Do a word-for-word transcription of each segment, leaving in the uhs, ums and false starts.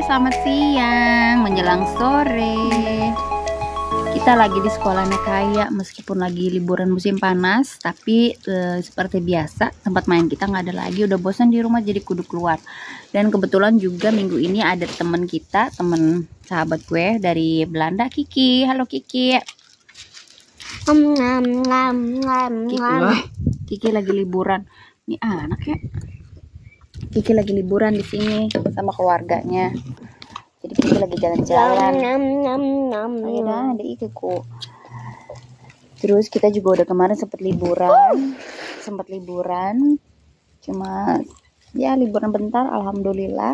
selamat siang menjelang sore. Kita lagi di sekolahnya Kaya, meskipun lagi liburan musim panas, tapi e, seperti biasa tempat main kita nggak ada lagi. Udah bosan di rumah jadi kudu keluar. Dan kebetulan juga minggu ini ada temen kita, temen sahabat gue dari Belanda, Kiki. Halo Kiki. Ngam ngam ngam Kiki, ngam. Kiki lagi liburan. Ini anak ya. Kiki lagi liburan di sini sama keluarganya. Jadi Kiki lagi jalan-jalan. Ngam ngam ngam. Ayo dah, ada ikiku. Terus kita juga udah kemarin sempat liburan, sempat liburan. Cuma ya liburan bentar, alhamdulillah.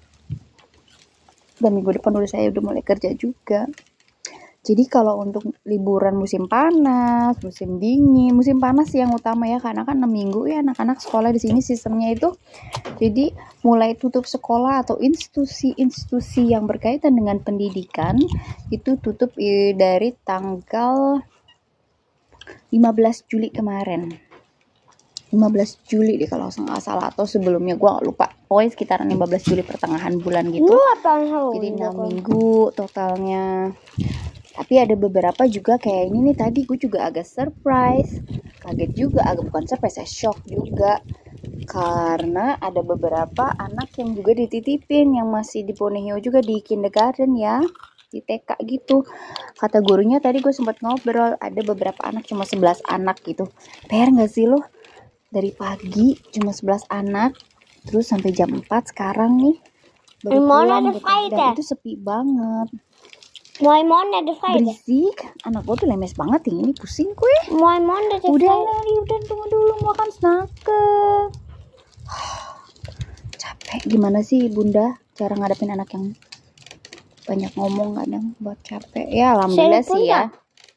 Dan minggu depan udah saya udah mulai kerja juga. Jadi kalau untuk liburan musim panas, musim dingin, musim panas yang utama ya, karena kan enam minggu ya anak-anak sekolah di sini sistemnya itu. Jadi mulai tutup sekolah atau institusi-institusi yang berkaitan dengan pendidikan itu tutup dari tanggal lima belas Juli kemarin. lima belas Juli deh kalau nggak salah, atau sebelumnya gua nggak lupa. Pokoknya sekitaran lima belas Juli pertengahan bulan gitu. Jadi enam minggu totalnya. Tapi ada beberapa juga kayak ini nih, tadi gue juga agak surprise, kaget juga, agak bukan surprise, saya shock juga. Karena ada beberapa anak yang juga dititipin, yang masih di Ponehio juga di kindergarten ya, di T K gitu. Kata gurunya tadi gue sempat ngobrol, ada beberapa anak cuma sebelas anak gitu. Per gak sih lo? Dari pagi cuma sebelas anak, terus sampai jam empat sekarang nih baru pulang gitu. Dan itu sepi banget. My mom ada Friday. Berisik, anak gue tuh lemes banget ini, pusing gue. My mom ada Udah Friday. lari, udah tunggu dulu makan snacker. Capek, gimana sih bunda cara ngadepin anak yang banyak ngomong kadang buat capek. Ya alhamdulillah sih ya.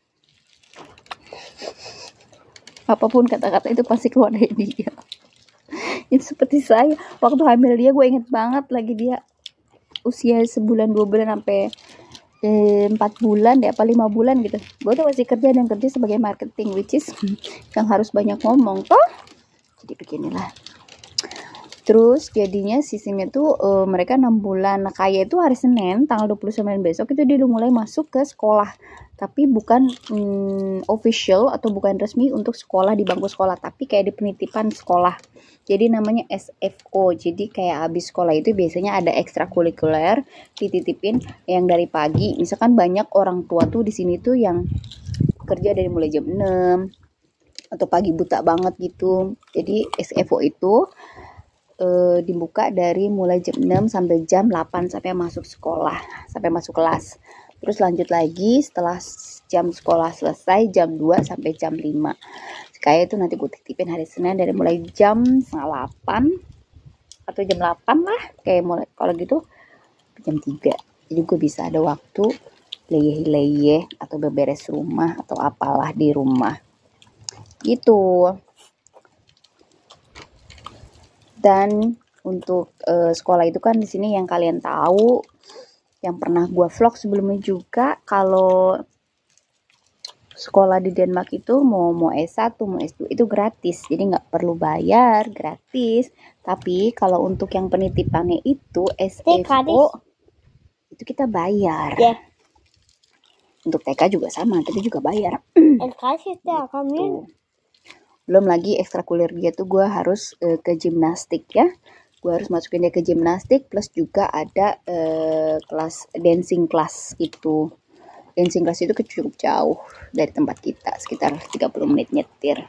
Apapun kata-kata itu pasti keluar dari dia. Itu seperti saya waktu hamil dia, gue inget banget lagi dia usia sebulan dua bulan sampai empat bulan deh, apa lima bulan gitu. Gue tuh masih kerja dan kerja sebagai marketing, which is yang harus banyak ngomong toh. Jadi beginilah. Terus jadinya sistemnya tuh uh, mereka enam bulan. Nah, Kaya itu hari Senin tanggal dua puluh sembilan besok itu dia udah mulai masuk ke sekolah. Tapi bukan hmm, official atau bukan resmi untuk sekolah di bangku sekolah, tapi kayak di penitipan sekolah. Jadi namanya S F O. Jadi kayak habis sekolah itu biasanya ada ekstrakurikuler dititipin yang dari pagi. Misalkan banyak orang tua tuh di sini tuh yang kerja dari mulai jam enam atau pagi buta banget gitu. Jadi S F O itu e, dibuka dari mulai jam enam sampai jam delapan sampai masuk sekolah, sampai masuk kelas. Terus lanjut lagi setelah jam sekolah selesai jam dua sampai jam lima. Kayak itu nanti gue titipin hari Senin dari mulai jam setengah delapan atau jam delapan lah. Kayak mulai kalau gitu jam tiga. Jadi gue bisa ada waktu leyeh-leyeh atau beberes rumah atau apalah di rumah. Gitu. Dan untuk uh, sekolah itu kan di sini yang kalian tahu, yang pernah gue vlog sebelumnya juga, kalau sekolah di Denmark itu mau mau S satu, mau S dua itu gratis. Jadi nggak perlu bayar, gratis. Tapi kalau untuk yang penitipannya itu S F O itu kita bayar. Yeah. Untuk T K juga sama, kita juga bayar. Gitu. Belum lagi ekstrakurikuler dia tuh gue harus uh, ke gimnastik ya. Gue harus masukin dia ke gimnastik, plus juga ada uh, kelas dancing class gitu. Dancing class itu cukup jauh dari tempat kita, sekitar tiga puluh menit nyetir.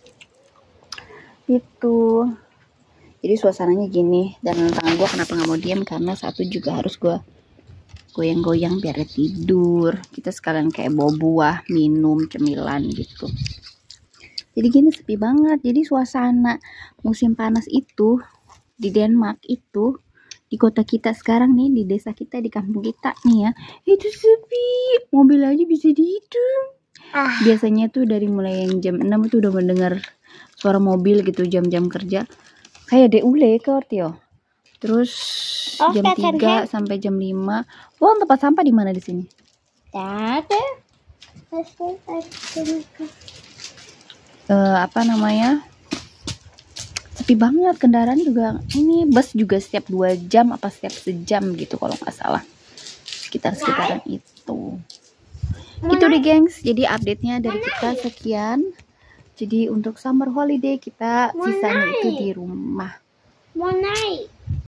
Itu. Jadi suasananya gini, dan tangan gue kenapa nggak mau diam, karena satu juga harus gue goyang-goyang biar dia tidur. Kita sekalian kayak bawa buah, minum, cemilan gitu. Jadi gini sepi banget. Jadi suasana musim panas itu di Denmark itu, di kota kita sekarang nih, di desa kita, di kampung kita nih ya, itu sepi, mobil aja bisa dihitung. Ah. Biasanya tuh dari mulai yang jam enam itu udah mendengar suara mobil gitu, jam-jam kerja. Kayak deule ke Ortio. Terus oh, jam tiga sampai jam lima. Buang tempat sampah di mana di sini? Ada. Uh, apa namanya? Sepi sepi banget, kendaraan juga ini, bus juga setiap dua jam apa setiap sejam gitu kalau nggak salah, sekitar sekitaran itu. Itu deh gengs, jadi update-nya dari kita sekian. Jadi untuk summer holiday kita sisanya itu di rumah. Mau naik.